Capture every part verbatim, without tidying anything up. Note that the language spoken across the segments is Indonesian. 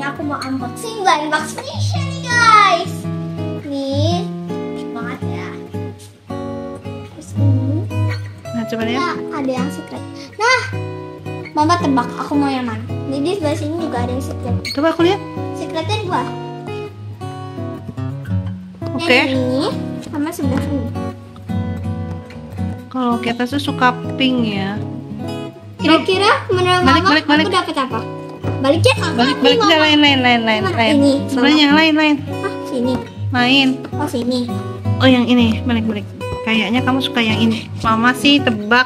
ini aku mau unboxing blind box Felicia nih guys. Nih, banget ya. Terus ini. Nah coba lihat. Nah, ada yang secret. Nah, Mama tebak aku mau yang mana. Jadi sebelah sini juga ada yang secret. Coba aku lihat. Secretnya dua. Oke. Yang ini sama sebelah sini. Kalau kita tuh suka pink ya. Kira-kira menurut Balik, Mama balik, balik. aku dapat apa? Baliknya apa? Balik balik Mama? aja lain lain lain lain Mana? lain. Ini, Sebenarnya Mama. yang lain lain. Ah, sini. Lain. Oh, sini. Oh yang ini balik balik. Kayaknya kamu suka yang ini. Mama sih tebak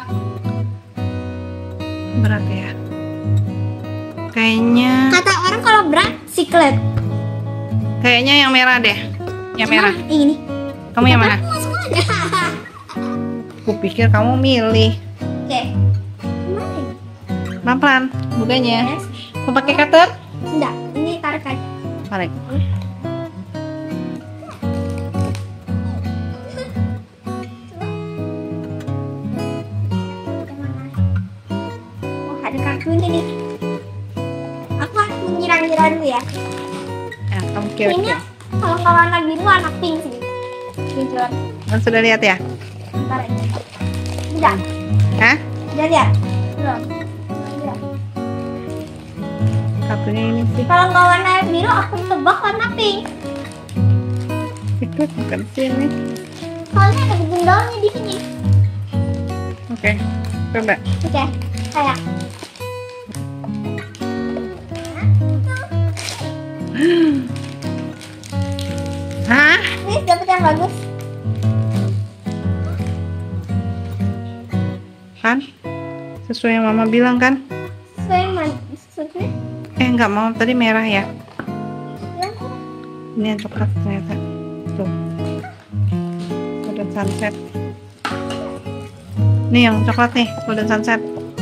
berat ya. Kayaknya Kata orang kalau berat secret. kayaknya yang merah deh. Yang merah. Nah, ini. Kamu yang mana? Aku masuk aja. Aku pikir kamu milih. Oke. Mana ini? Pelan-pelan bukanya. Yes. Mau pakai cutter? Enggak, ini tarik aja. Tarik. Oh, ada kartunya nih. Aku harus mengira-ngira dulu ya. Ya, kamu Kayaknya kira-kira. kalau nggak warna biru warna pink sih. Jujur. Kamu sudah lihat ya? Bentar aja. Udah. Hah? Udah lihat. Belum. Udah. Kartunya ini sih. Kalau nggak warna biru aku tebak warna pink. Itu bukan sini. Soalnya ada gendongnya di sini. Oke. Coba. Oke. Kayak. Hah? Ini dapet yang bagus. Kan? Sesuai yang mama bilang kan? Sesuai mana? Sesuai. Eh nggak mau tadi merah ya? Ya. Ini yang coklat ternyata. Tuh. Golden sunset. Ini yang coklat nih, golden sunset.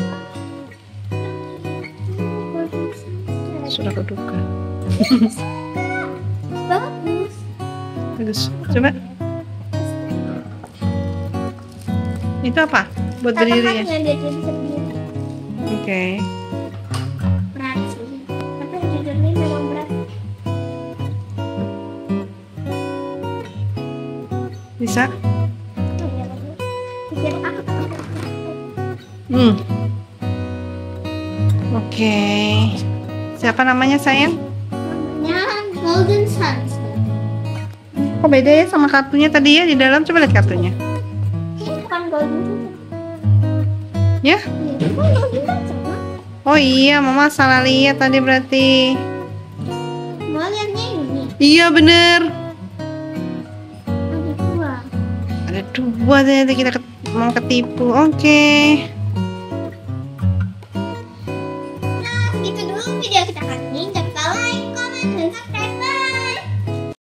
Sudah kuduga. Bagus. Bagus. Coba. Itu apa? Buat berdiri ya? Katakan dia jadi sendiri. Oke. Berat sih. Tapi jujur ini memang berat. Bisa? Oh, iya, bagus. Pikir aku takut. Hmm. Oke. Siapa namanya sayang? Namanya Golden Sunset. Kok beda ya sama kartunya tadi ya di dalam? Coba lihat kartunya. Ini bukan Golden Sunset. Ya? Ini bukan Golden Sunset. Ma. Oh iya, mama salah lihat tadi berarti. Mau lihatnya ini. Iya bener. Ada dua. Ada dua ternyata kita ket- mau ketipu. Oke. Nah, segitu dulu video kita kali ini.